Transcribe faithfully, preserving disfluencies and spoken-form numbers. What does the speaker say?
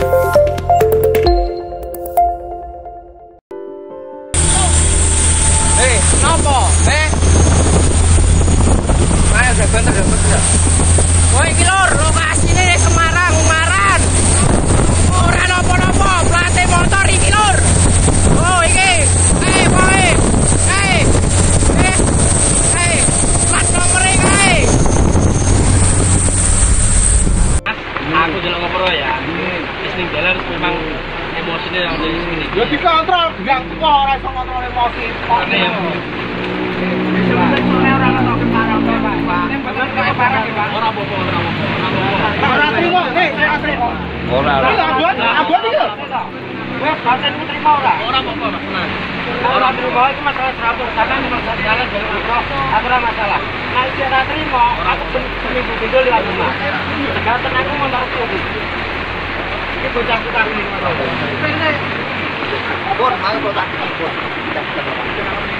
Eh, nopo? Eh. Ayo, udah bentar, udah bentar. Oh, iki lur, lokasine Semarang, Ungaran. Ora nopo-nopo, plate motor iki lur. Oh, iki. Eh, boy. Eh. Eh. Eh. Plat nomor iki. Aku jelek ngopo ya. Wis ning dalan memang emosinya yang dari sini. Ya dikontrol, gak kok ora iso kontrol emosi. Karena yang ora apa-apa, ora apa-apa. Ora trimo, nih, ora trimo. Ora, ora. Abot, abot iki lho. Wes, batenmu terima ora? Ora apa-apa, Mas. Tenang. Ora terima itu masalah seratus, karena memang saya jalan dari Bogor, aku ora masalah. Nah, iki ora terima, aku seminggu video liwat rumah. Gaten aku motor kuwi. Iki bocah putar ini. Abot, mau kok tak.